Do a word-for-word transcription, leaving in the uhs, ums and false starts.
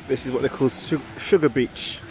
This is what they call su sugar beach.